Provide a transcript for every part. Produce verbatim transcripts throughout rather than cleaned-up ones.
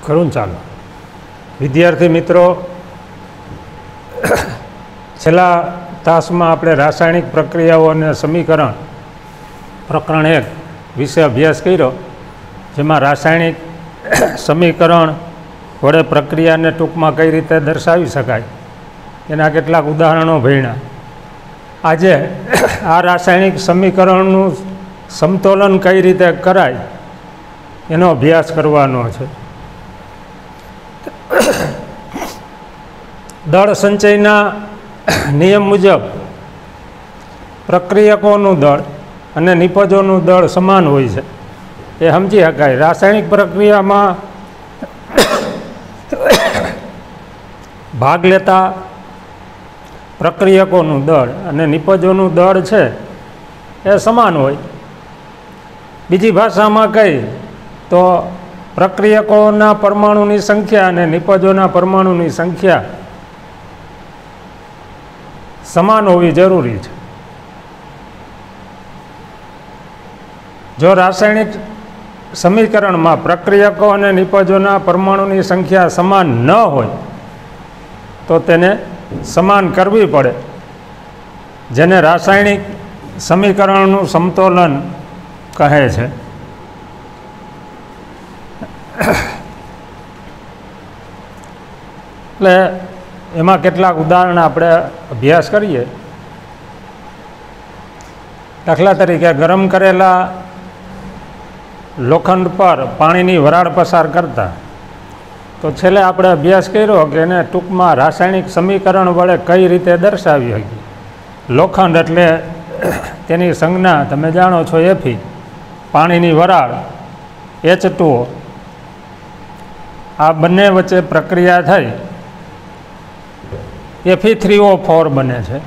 ખરું ચાલો વિદ્યાર્થી મિત્રો, છેલ્લા તાસમાં આપણે રાસાયણિક પ્રક્રિયાઓ અને સમીકરણ પ્રકરણ એક વિશે અભ્યાસ કર્યો, જેમાં રાસાયણિક સમીકરણ વડે પ્રક્રિયાને ટૂંકમાં કઈ રીતે દર્શાવી શકાય એના કેટલાક ઉદાહરણો ભણ્યા. આજે આ રાસાયણિક સમીકરણનું સમતોલન કઈ રીતે કરાય એનો અભ્યાસ કરવાનો છે. દળ સંચયના નિયમ મુજબ પ્રક્રિયકોનું દળ અને નિપજોનું દળ સમાન હોય છે, એ સમજી શકાય. રાસાયણિક પ્રક્રિયામાં ભાગ લેતા પ્રક્રિયકોનું દળ અને નિપજોનું દળ છે એ સમાન હોય. બીજી ભાષામાં કહી તો પ્રક્રિયકોના પરમાણુની સંખ્યા અને નિપજોના પરમાણુની સંખ્યા સમાન હોવી જરૂરી છે. જો રાસાયણિક સમીકરણમાં પ્રક્રિયકો અને નિપજોના પરમાણુની સંખ્યા સમાન ન હોય તો તેને સમાન કરવી પડે, જેને રાસાયણિક સમીકરણનું સમતોલન કહે છે. એટલે એમાં કેટલાક ઉદાહરણ આપણે અભ્યાસ કરીએ. દાખલા તરીકે ગરમ કરેલા લોખંડ પર પાણીની વરાળ પસાર કરતા, તો છેલ્લે આપણે અભ્યાસ કર્યો કે એને ટૂંકમાં રાસાયણિક સમીકરણ વડે કઈ રીતે દર્શાવી શકીએ. લોખંડ એટલે તેની સંજ્ઞા તમે જાણો છો એફી, પાણીની વરાળ એચ ટુ ઓ, આ બંને વચ્ચે પ્રક્રિયા થઈ એફી થ્રી ઓ ફોર બને છે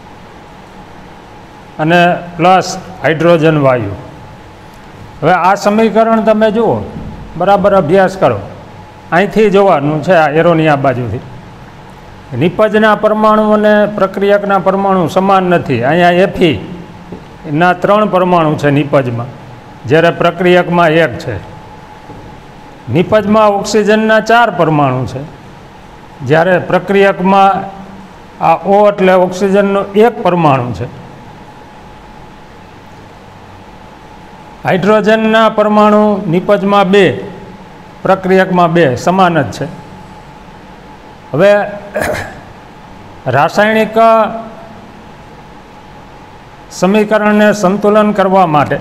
અને પ્લસ હાઇડ્રોજન વાયુ. હવે આ સમીકરણ તમે જુઓ, બરાબર અભ્યાસ કરો. અહીંથી જોવાનું છે, આ એરોની આ બાજુથી. નિપજના પરમાણુ અને પ્રક્રિયકના પરમાણુ સમાન નથી. અહીંયા એફી ના ત્રણ પરમાણુ છે નિપજમાં, જ્યારે પ્રક્રિયકમાં એક છે. નિપજમાં ઓક્સિજનના ચાર પરમાણુ છે, જ્યારે પ્રક્રિયકમાં આ ઓ એટલે ઓક્સિજનનો એક પરમાણુ છે. હાઇડ્રોજનના પરમાણુ નિપજમાં બે, પ્રક્રિયકમાં બે, સમાન જ છે. હવે રાસાયણિક સમીકરણને સંતુલન કરવા માટે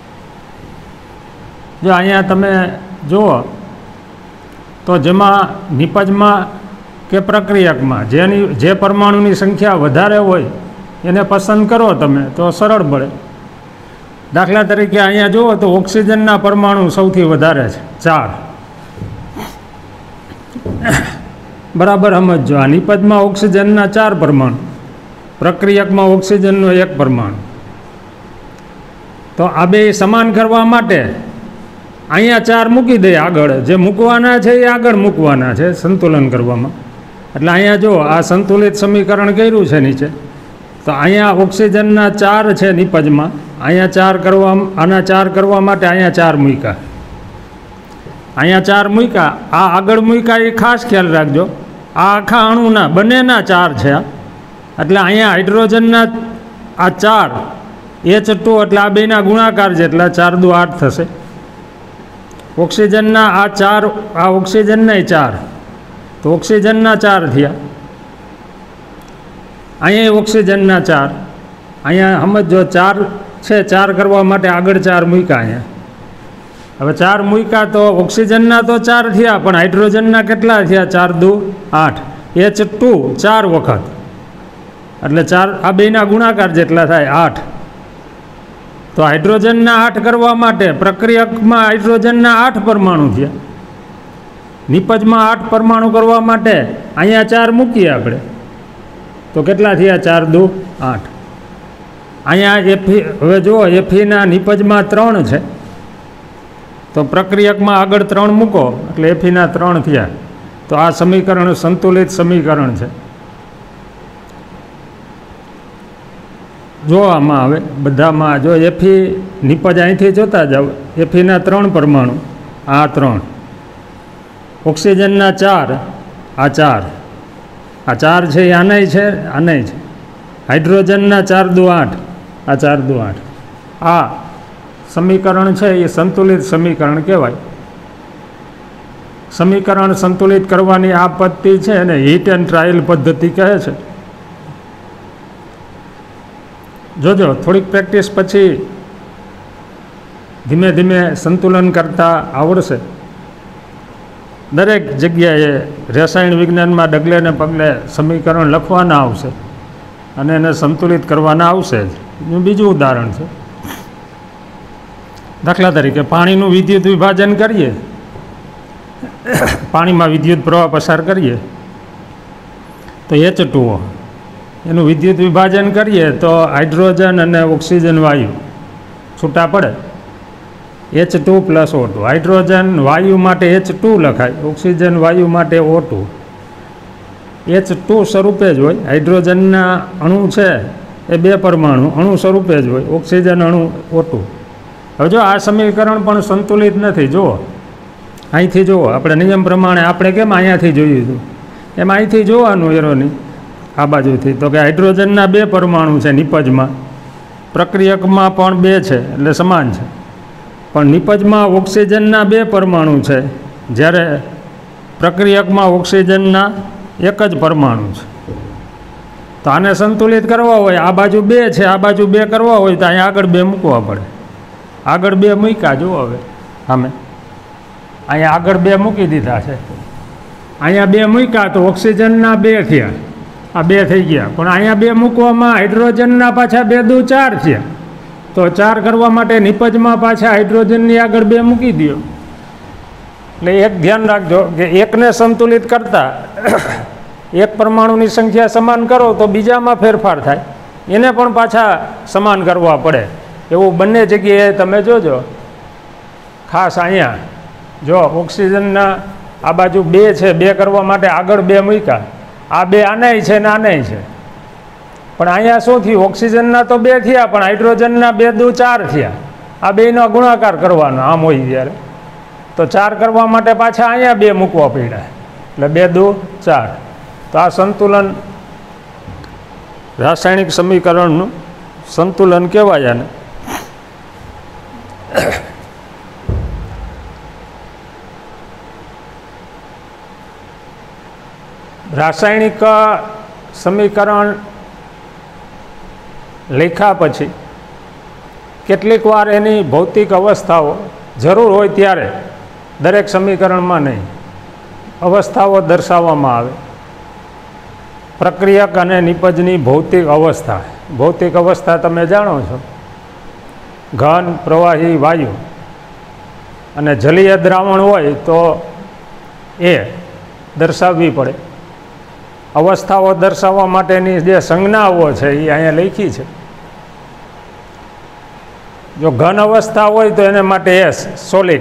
જો અહીંયા તમે જુઓ તો જેમાં નિપજમાં કે પ્રક્રિયકમાં જેની જે પરમાણુની સંખ્યા વધારે હોય એને પસંદ કરો તમે તો સરળ પડે. દાખલા તરીકે અહીંયા જુઓ તો ઓક્સિજનના પરમાણુ સૌથી વધારે છે, ચાર. બરાબર સમજો, આ નિપજમાં ઓક્સિજનના ચાર પરમાણુ, પ્રક્રિયકમાં ઓક્સિજનનો એક પરમાણુ. તો આ બે સમાન કરવા માટે અહીંયા ચાર મૂકી દે આગળ, જે મૂકવાના છે એ આગળ મૂકવાના છે સંતુલન કરવામાં. એટલે અહીંયા જો આ સંતુલિત સમીકરણ કર્યું છે નીચે, તો અહીંયા ઓક્સિજનના ચાર છે નિપજમાં, અહીંયા ચાર કરવા, આના ચાર કરવા માટે અહીંયા ચાર મૂક્યા, અહીંયા ચાર મૂક્યા, આ આગળ મૂક્યા એ ખાસ ખ્યાલ રાખજો. આ આખા અણુના બંનેના ચાર છે, એટલે અહીંયા હાઇડ્રોજનના આ ચાર એચ ટુ એટલે આ બેના ગુણાકાર જેટલા, ચાર દુ આઠ થશે. ઓક્સિજનના આ ચાર, આ ઓક્સિજનના ચાર, તો ઓક્સિજનના ચાર થયા. અહીંયા ઓક્સિજનના ચાર, અહીંયા સમજો ચાર છે, ચાર કરવા માટે આગળ ચાર મૂક્યા અહીંયા. હવે ચાર મૂક્યા તો ઓક્સિજનના તો ચાર થયા, પણ હાઇડ્રોજનના કેટલા થયા? ચાર દુ આઠ, એચ ટુ ચાર વખત, એટલે ચાર આ બેના ગુણાકાર જેટલા થાય આઠ. તો હાઇડ્રોજનના આઠ કરવા માટે પ્રક્રિયકમાં હાઇડ્રોજનના આઠ પરમાણુ થયા, નિપજમાં આઠ પરમાણુ કરવા માટે અહીંયા ચાર મૂકીએ આપણે, તો કેટલા થયા? ચાર દુ આઠ. અહીંયા એફી, હવે જુઓ એફીના નિપજમાં ત્રણ છે, તો પ્રક્રિયકમાં આગળ ત્રણ મૂકો એટલે એફીના ત્રણ થયા. તો આ સમીકરણ સંતુલિત સમીકરણ છે. જો આમાં હવે બધામાં જો એફી નિપજ અહીંથી જોતા જાઓ, એફીના ત્રણ પરમાણુ, આ ત્રણ, ઓક્સિજનના ચાર, આ ચાર, આ ચાર છે એ આનાય છે, આનાય છે. હાઇડ્રોજનના ચાર દુ આઠ, આ ચાર દુ આઠ. આ સમીકરણ છે એ સંતુલિત સમીકરણ કહેવાય. સમીકરણ સંતુલિત કરવાની આ પદ્ધતિ છે એને હીટ એન્ડ ટ્રાયલ પદ્ધતિ કહે છે. જોજો થોડીક પ્રેક્ટિસ પછી ધીમે ધીમે સંતુલન કરતાં આવડશે. દરેક જગ્યાએ રસાયણ વિજ્ઞાનમાં ડગલે ને પગલે સમીકરણ લખવાના આવશે અને એને સંતુલિત કરવાના આવશે જ. બીજું ઉદાહરણ છે, દાખલા તરીકે પાણીનું વિદ્યુત વિભાજન કરીએ, પાણીમાં વિદ્યુત પ્રવાહ પસાર કરીએ તો એચ ટુ ઓ, એનું વિદ્યુત વિભાજન કરીએ તો હાઇડ્રોજન અને ઓક્સિજન વાયુ છૂટા પડે. H two plus O two. Hydrogen વાયુ માટે એચ ટુ લખાય, ઓક્સિજન વાયુ માટે ઓ ટુ. એચ ટુ સ્વરૂપે જ હોય. હાઇડ્રોજનના અણુ છે એ બે પરમાણુ અણુ સ્વરૂપે જ હોય, ઓક્સિજન અણુ ઓ ટુ. હવે જો આ સમીકરણ પણ સંતુલિત નથી. જુઓ અહીંથી જુઓ, આપણે નિયમ પ્રમાણે આપણે કેમ અહીંયાથી જોયું હતું એમ અહીંથી જોવાનું એરોની આ બાજુથી, તો કે હાઇડ્રોજનના બે પરમાણુ છે નિપજમાં, પ્રક્રિયકમાં પણ બે છે એટલે સમાન છે. પણ નિપજમાં ઓક્સિજનના બે પરમાણુ છે, જ્યારે પ્રક્રિયકમાં ઓક્સિજનના એક જ પરમાણુ છે. તો આને સંતુલિત કરવા હોય, આ બાજુ બે છે, આ બાજુ બે કરવા હોય તો અહીંયા આગળ બે મૂકવા પડે. આગળ બે મૂક્યા, જુઓ હવે સામે અહીંયા આગળ બે મૂકી દીધા છે. અહીંયા બે મૂક્યા તો ઓક્સિજનના બે થયા, આ બે થઈ ગયા. પણ અહીંયા બે મૂકવામાં હાઇડ્રોજનના પાછા બે દુ ચાર થયા. તો ચાર કરવા માટે નિપજમાં પાછા હાઇડ્રોજનની આગળ બે મૂકી દો. એટલે એક ધ્યાન રાખજો કે એકને સંતુલિત કરતાં એક પરમાણુની સંખ્યા સમાન કરો તો બીજામાં ફેરફાર થાય, એને પણ પાછા સમાન કરવા પડે. એવું બંને જગ્યાએ તમે જોજો. ખાસ અહીંયા જો ઓક્સિજનના આ બાજુ બે છે, બે કરવા માટે આગળ બે મૂક્યા, આ બે આનાય છે ને આનાય છે. પણ અહીંયા શું થયું, ઓક્સિજનના તો બે થયા પણ હાઇડ્રોજનના બે દુ ચાર થયા. આ બેનો ગુણાકાર કરવાનો આમ હોય ત્યારે, તો ચાર કરવા માટે પાછા અહીંયા બે મૂકવા પડ્યા, એટલે બે દુ ચાર. તો આ સંતુલન, રાસાયણિક સમીકરણનું સંતુલન કહેવાય આને. રાસાયણિક સમીકરણ લખ્યા પછી કેટલીક વાર એની ભૌતિક અવસ્થાઓ જરૂર હોય ત્યારે, દરેક સમીકરણમાં નહીં, અવસ્થાઓ દર્શાવવામાં આવે. પ્રક્રિયક અને નિપજની ભૌતિક અવસ્થા. ભૌતિક અવસ્થા તમે જાણો છો, ઘન, પ્રવાહી, વાયુ અને જલીય દ્રાવણ હોય તો એ દર્શાવવી પડે. અવસ્થાઓ દર્શાવવા માટેની જે સંજ્ઞાઓ છે એ અહીંયા લખી છે. જો ઘન અવસ્થા હોય તો એને માટે એસ, સોલિડ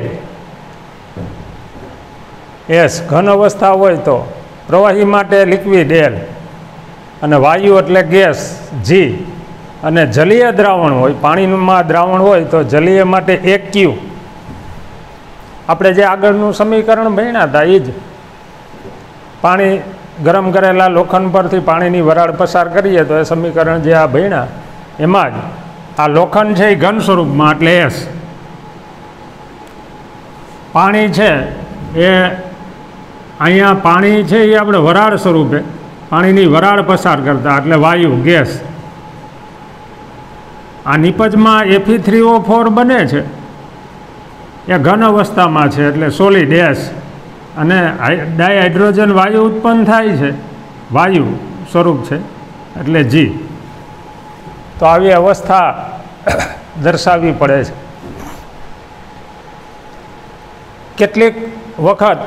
એસ. ઘન અવસ્થા હોય તો પ્રવાહી માટે લિક્વિડ એલ, અને વાયુ એટલે ગેસ જી, અને જલીય દ્રાવણ હોય, પાણીમાં દ્રાવણ હોય તો જલીય માટે એક ક્યુ. આપણે જે આગળનું સમીકરણ ભણ્યા હતા એ જ. પાણી ગરમ કરેલા લોખંડ પરથી પાણીની વરાળ પસાર કરીએ તો એ સમીકરણ જે આ ભણ્યા એમાં જ આ લોખંડ છે એ ઘન સ્વરૂપમાં એટલે એસ. પાણી છે એ અહીંયા પાણી છે એ આપણે વરાળ સ્વરૂપે પાણીની વરાળ પસાર કરતા એટલે વાયુ, ગેસ. આ નિપજમાં એફી થ્રી ઓ ફોર બને છે એ ઘન અવસ્થામાં છે એટલે સોલિડ એસ, અને ડાયહાઇડ્રોજન વાયુ ઉત્પન્ન થાય છે, વાયુ સ્વરૂપ છે એટલે જી. તો આવી અવસ્થા દર્શાવવી પડે છે. કેટલીક વખત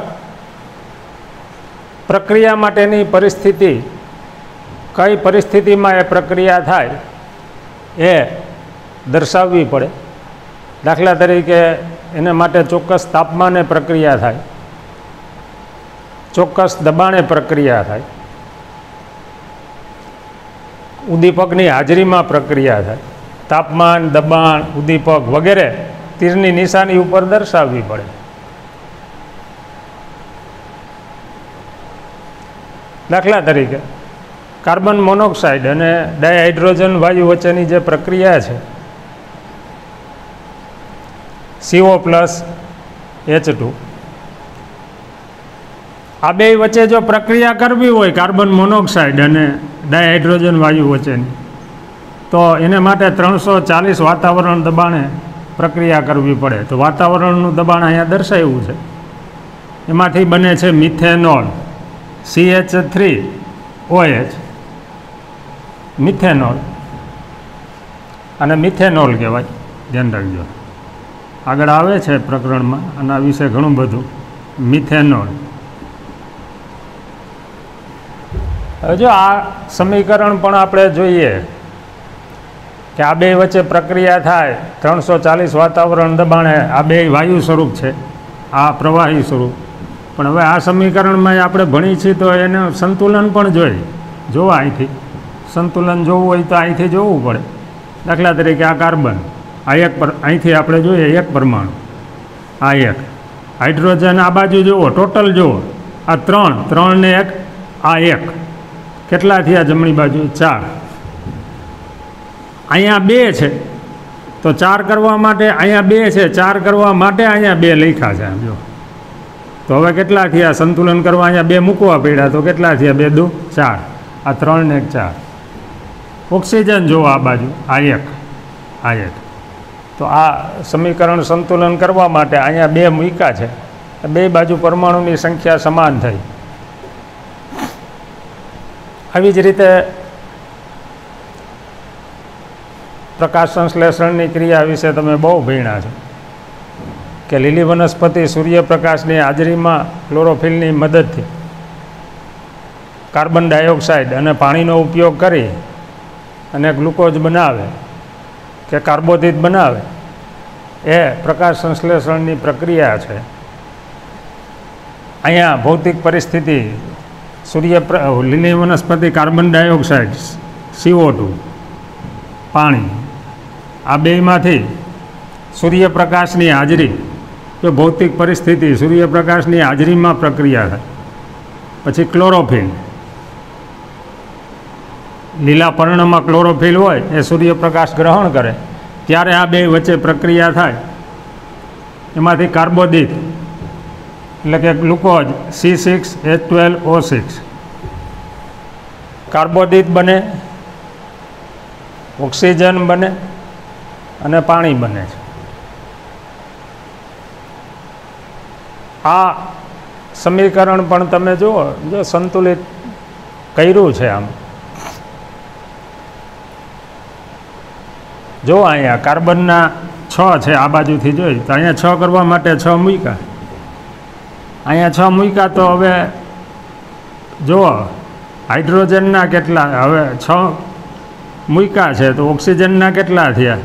પ્રક્રિયા માટેની પરિસ્થિતિ, કઈ પરિસ્થિતિમાં એ પ્રક્રિયા થાય એ દર્શાવવી પડે. દાખલા તરીકે એને માટે ચોક્કસ તાપમાને પ્રક્રિયા થાય, ચોક્કસ દબાણે પ્રક્રિયા થાય, ઉદ્દીપકની હાજરીમાં પ્રક્રિયા થાય. તાપમાન, દબાણ, ઉદ્દીપક વગેરે તીરની નિશાની ઉપર દર્શાવવી પડે. દાખલા તરીકે કાર્બન મોનોક્સાઇડ અને ડાયહાઇડ્રોજન વાયુ વચ્ચેની જે પ્રક્રિયા છે સીઓ પ્લસ એચ ટુ, આ બે વચ્ચે જો પ્રક્રિયા કરવી હોય કાર્બન મોનોક્સાઇડ અને ડાયહાઇડ્રોજન વાયુ વચ્ચેની, તો એને માટે ત્રણસો ચાલીસ વાતાવરણ દબાણે પ્રક્રિયા કરવી પડે. તો વાતાવરણનું દબાણ અહીંયા દર્શાવ્યું છે. એમાંથી બને છે methanol, C H three O H, methanol, અને મિથેનોલ કહેવાય, ધ્યાન રાખજો. આગળ આવે છે પ્રકરણમાં આના વિશે ઘણું બધું. મિથેનોલ. હવે જો આ સમીકરણ પણ આપણે જોઈએ કે આ બે વચ્ચે પ્રક્રિયા થાય ત્રણસો ચાલીસ વાતાવરણ દબાણે, આ બે વાયુ સ્વરૂપ છે, આ પ્રવાહી સ્વરૂપ. પણ હવે આ સમીકરણમાં આપણે ભણી છીએ તો એને સંતુલન પણ જોઈએ. જોવા અહીંથી સંતુલન જોવું હોય તો અહીંથી જોવું પડે. દાખલા તરીકે આ કાર્બન, આ એક પર અહીંથી આપણે જોઈએ એક પરમાણુ, આ એક હાઇડ્રોજન, આ બાજુ જુઓ ટોટલ જુઓ, આ ત્રણ, ત્રણ ને એક, આ એક, કેટલા થયા જમણી બાજુ? ચાર. અહીંયા બે છે તો ચાર કરવા માટે, અહીંયા બે છે ચાર કરવા માટે અહીંયા બે લખ્યા છે. જો તો હવે કેટલા થયા સંતુલન કરવા? અહીંયા બે મૂકવા પડ્યા તો કેટલા થયા? બે દુ ચાર, આ ત્રણ ને એક ચાર. ઓક્સિજન જુઓ આ બાજુ, આ એક, આ એક. તો આ સમીકરણ સંતુલન કરવા માટે અહીંયા બે મૂક્યા છે, બે બાજુ પરમાણુની સંખ્યા સમાન થઈ. આવી જ રીતે પ્રકાશ સંશ્લેષણની ક્રિયા વિશે તમે બહુ ભણ્યા છો કે લીલી વનસ્પતિ સૂર્યપ્રકાશની હાજરીમાં ક્લોરોફિલની મદદથી કાર્બન ડાયોક્સાઇડ અને પાણીનો ઉપયોગ કરી અને ગ્લુકોઝ બનાવે કે કાર્બોદિત બનાવે, એ પ્રકાશ સંશ્લેષણની પ્રક્રિયા છે. અહીંયા ભૌતિક પરિસ્થિતિ સૂર્ય લીલી વનસ્પતિ કાર્બન ડાયોક્સાઇડ, સીઓ ટુ, પાણી, આ બેમાંથી સૂર્યપ્રકાશની હાજરી, જો ભૌતિક પરિસ્થિતિ સૂર્યપ્રકાશની હાજરીમાં પ્રક્રિયા થાય, પછી ક્લોરોફિલ, લીલા પર્ણમાં ક્લોરોફિલ હોય એ સૂર્યપ્રકાશ ગ્રહણ કરે ત્યારે આ બે વચ્ચે પ્રક્રિયા થાય. એમાંથી કાર્બોદિત એટલે કે glucose C six H twelve O six કાર્બોદિત બને, ઓક્સિજન બને અને પાણી બને છે. આ સમીકરણ પણ તમે જુઓ, જો સંતુલિત કર્યું છે. આમ જો અહીંયા કાર્બનના છ છે, આ બાજુથી જોઈ તો અહીંયા છ કરવા માટે છ મૂક્યા, અહીંયા છ મૂક્યા. તો હવે જુઓ હાઇડ્રોજનના કેટલા, હવે છ મૂક્યા છે તો ઓક્સિજનના કેટલા થયા?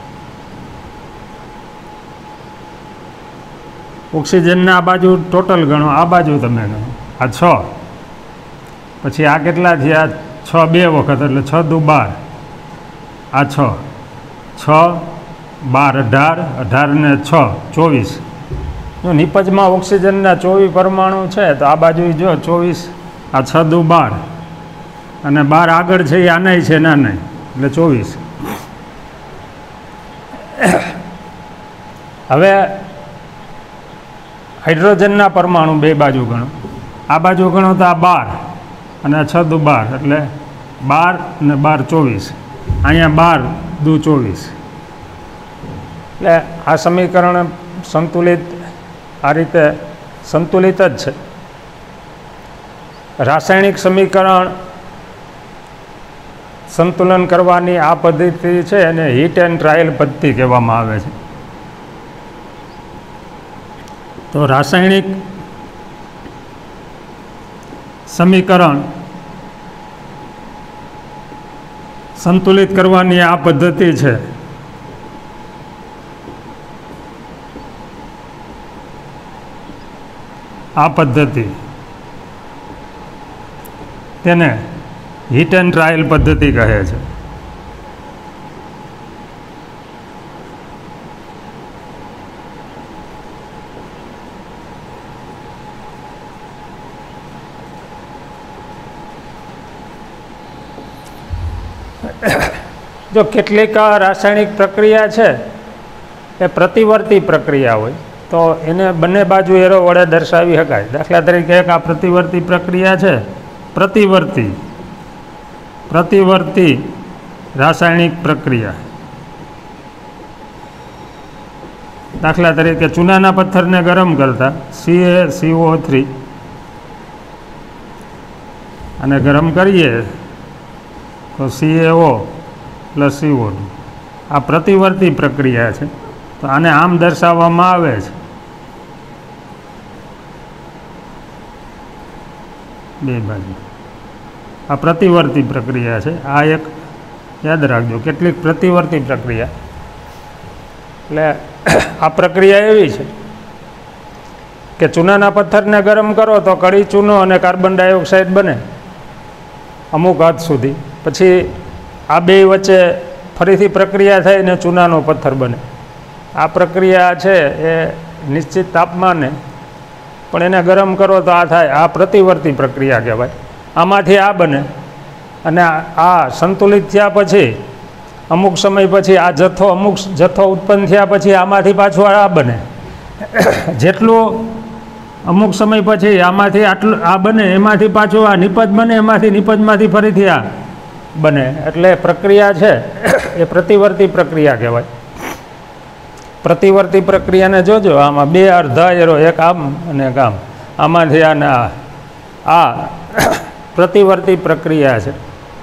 ઓક્સિજનના આ બાજુ ટોટલ ગણો, આ બાજુ તમે ગણો, આ છ, પછી આ કેટલા થયા? છ બે વખત એટલે છ દુ બાર, આ છ, છ બાર અઢાર, અઢાર ને છ ચોવીસ. જો નિપજમાં ઓક્સિજનના ચોવીસ પરમાણુ છે તો આ બાજુ જો ચોવીસ, આ છ દુ બાર, અને બાર આગળ છે એ આનાય છે ના નહીં એટલે ચોવીસ. હવે હાઇડ્રોજનના પરમાણુ બે બાજુ ગણો, આ બાજુ ગણો તો આ બાર અને આ છ દુ બાર એટલે બાર ને બાર ચોવીસ, અહીંયા બાર દુ ચોવીસ. એટલે આ સમીકરણ સંતુલિત, આ રીતે સંતુલિત જ છે. રાસાયણિક સમીકરણ સંતુલન કરવાની આ પદ્ધતિ છે એને હીટ એન્ડ ટ્રાયલ પદ્ધતિ કહેવામાં આવે છે. તો રાસાયણિક સમીકરણ સંતુલિત કરવાની આ પદ્ધતિ છે. આ પદ્ધતિ તેને હીટ એન્ડ ટ્રાયલ પદ્ધતિ કહે છે. જો કેટલીક રાસાયણિક પ્રક્રિયા છે એ પ્રતિવર્તી પ્રક્રિયા હોય તો એને બંને બાજુ એરો વડે દર્શાવી શકાય. દાખલા તરીકે એક આ પ્રતિવર્તી પ્રક્રિયા છે, પ્રતિવર્તી પ્રતિવર્તી રાસાયણિક પ્રક્રિયા. દાખલા તરીકે ચૂનાના પથ્થરને ગરમ કરતા C A C O three અને ગરમ કરીએ તો C A O plus C O two. આ પ્રતિવર્તી પ્રક્રિયા છે, તો આને આમ દર્શાવવામાં આવે છે. બે બાજુ આ પ્રતિવર્તી પ્રક્રિયા છે. આ એક યાદ રાખજો, કેટલીક પ્રતિવર્તી પ્રક્રિયા. એટલે આ પ્રક્રિયા એવી છે કે ચૂનાના પથ્થરને ગરમ કરો તો કડી ચૂનો અને કાર્બન ડાયોક્સાઇડ બને અમુક હદ સુધી. પછી આ બે વચ્ચે ફરીથી પ્રક્રિયા થઈને ચૂનાનો પથ્થર બને. આ પ્રક્રિયા છે એ નિશ્ચિત તાપમાને પણ એને ગરમ કરો તો આ થાય. આ પ્રતિવર્તી પ્રક્રિયા કહેવાય. આમાંથી આ બને અને આ સંતુલિત થયા પછી અમુક સમય પછી આ જથ્થો અમુક જથ્થો ઉત્પન્ન થયા પછી આમાંથી પાછું આ બને. જેટલું અમુક સમય પછી આમાંથી આટલું આ બને, એમાંથી પાછું આ નિપજ બને, એમાંથી નિપજમાંથી ફરીથી આ બને. એટલે પ્રક્રિયા છે એ પ્રતિવર્તી પ્રક્રિયા કહેવાય. પ્રતિવર્તી પ્રક્રિયાને જોજો, આમાં બે અર્ધા એરો, એક આમ અને એક આમ, આમાંથી આને આ આ પ્રતિવર્તી પ્રક્રિયા છે.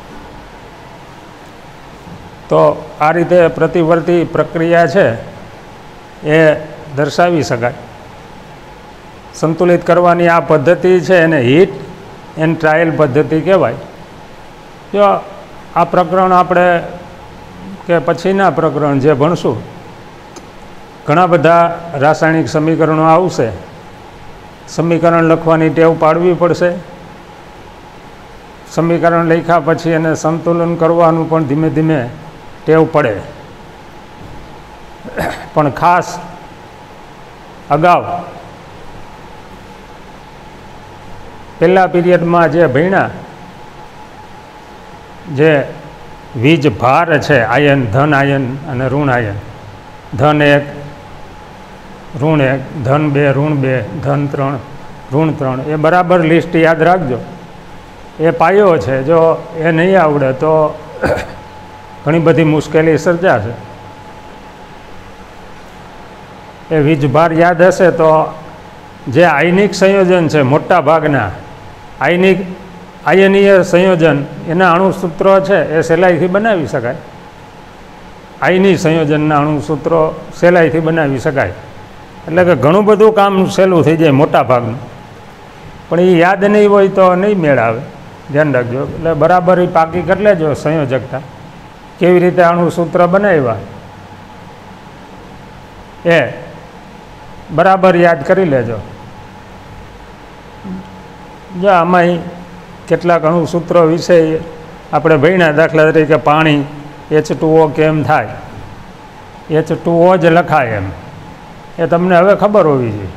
તો આ રીતે પ્રતિવર્તી પ્રક્રિયા છે એ દર્શાવી શકાય. સંતુલિત કરવાની આ પદ્ધતિ છે એને હીટ એન્ડ ટ્રાયલ પદ્ધતિ કહેવાય. જો આ પ્રકરણ આપણે કે પછીના પ્રકરણ જે ભણશું, ઘણા બધા રાસાયણિક સમીકરણો આવશે. સમીકરણ લખવાની ટેવ પાડવી પડશે. સમીકરણ લખ્યા પછી એને સંતુલન કરવાનું પણ ધીમે ધીમે ટેવ પડે. પણ ખાસ અગાઉ પહેલા પીરિયડમાં જે ભણ્યા, જે વીજ ભાર છે, આયન, ધન આયન અને ઋણ આયન, ધન એક ઋણ એક, ધન બે ઋણ બે, ધન ત્રણ ઋણ ત્રણ, એ બરાબર લિસ્ટ યાદ રાખજો. એ પાયો છે. જો એ નહીં આવડે તો ઘણી બધી મુશ્કેલી સર્જાશે. એ વીજભાર યાદ હશે તો જે આયનિક સંયોજન છે, મોટા ભાગના આયનિક આયનીય સંયોજન, એના અણુસૂત્રો છે એ સહેલાઈથી બનાવી શકાય. આયની સંયોજનના અણુસૂત્રો સહેલાઈથી બનાવી શકાય. એટલે કે ઘણું બધું કામ સહેલું થઈ જાય મોટા ભાગનું. પણ એ યાદ નહીં હોય તો નહીં મેળ આવે. ધ્યાન રાખજો. એટલે બરાબર એ પાકી કરી લેજો સંયોજકતા, કેવી રીતે અણુસૂત્ર બનાવ્યા એ બરાબર યાદ કરી લેજો. જો આમાં કેટલાક અણુસૂત્રો વિશે આપણે ભણ્યા. દાખલા તરીકે પાણી એચ ટુ ઓ કેમ થાય, એચ ટુ ઓ જ લખાય એમ, એ તમને હવે ખબર હોવી જોઈએ.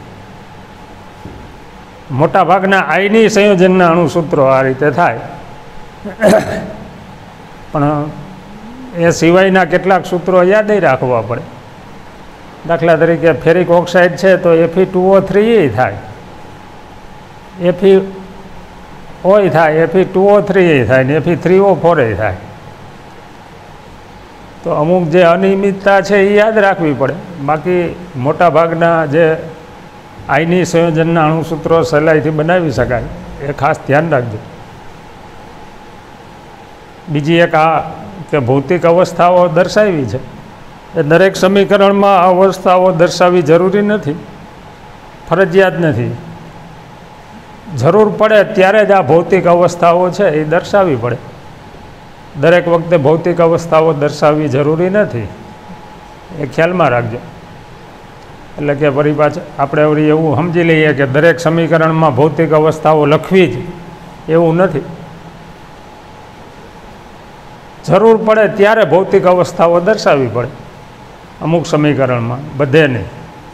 મોટા ભાગના આયની સંયોજનના અણુસૂત્રો આ રીતે થાય. પણ એ સિવાયના કેટલાક સૂત્રો યાદ રાખવા પડે. દાખલા તરીકે ફેરિક ઓક્સાઇડ છે તો એફી ટુ ઓ થ્રી થાય, એફી ઓય થાય, એફી ટુ ઓ થ્રી થાય ને એફી થ્રી ઓ ફોર થાય. તો અમુક જે અનિયમિતતા છે એ યાદ રાખવી પડે. બાકી મોટા ભાગના જે આયની સંયોજનના અણુસૂત્રો સહેલાઈથી બનાવી શકાય, એ ખાસ ધ્યાન રાખજો. બીજી એક આ કે ભૌતિક અવસ્થાઓ દર્શાવી છે, એ દરેક સમીકરણમાં અવસ્થાઓ દર્શાવવી જરૂરી નથી, ફરજિયાત નથી. જરૂર પડે ત્યારે જ આ ભૌતિક અવસ્થાઓ છે એ દર્શાવવી પડે. દરેક વખતે ભૌતિક અવસ્થાઓ દર્શાવવી જરૂરી નથી, એ ખ્યાલમાં રાખજો. એટલે કે ફરી પાછું આપણે વળી એવું સમજી લઈએ કે દરેક સમીકરણમાં ભૌતિક અવસ્થાઓ લખવી જ, એવું નથી. જરૂર પડે ત્યારે ભૌતિક અવસ્થાઓ દર્શાવવી પડે અમુક સમીકરણમાં, બધે નહીં.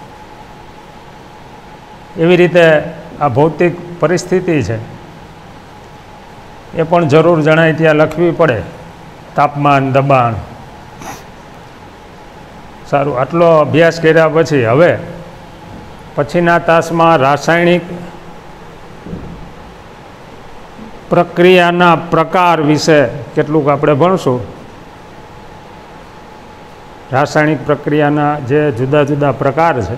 એવી રીતે આ ભૌતિક પરિસ્થિતિ છે એ પણ જરૂર જણાય ત્યાં લખવી પડે. તાપમાન, દબાણ. સારું, આટલો અભ્યાસ કર્યા પછી હવે પછીના તાસમાં રાસાયણિક પ્રક્રિયાના પ્રકાર વિશે કેટલુંક આપણે ભણશું. રાસાયણિક પ્રક્રિયાના જે જુદા જુદા પ્રકાર છે,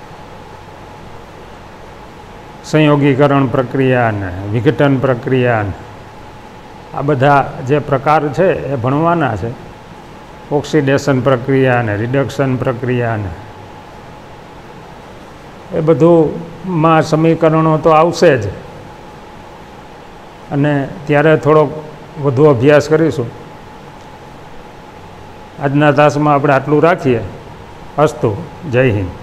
સંયોગીકરણ પ્રક્રિયા ને વિઘટન પ્રક્રિયા ને આ બધા જે પ્રકાર છે એ ભણવાના છે. ઓક્સિડેશન પ્રક્રિયા ને રિડક્શન પ્રક્રિયા ને એ બધુંમાં સમીકરણો તો આવશે જ, અને ત્યારે થોડોક વધુ અભ્યાસ કરીશું. આજના તાસમાં આપણે આટલું રાખીએ. અસ્તુ. જય હિન્દ.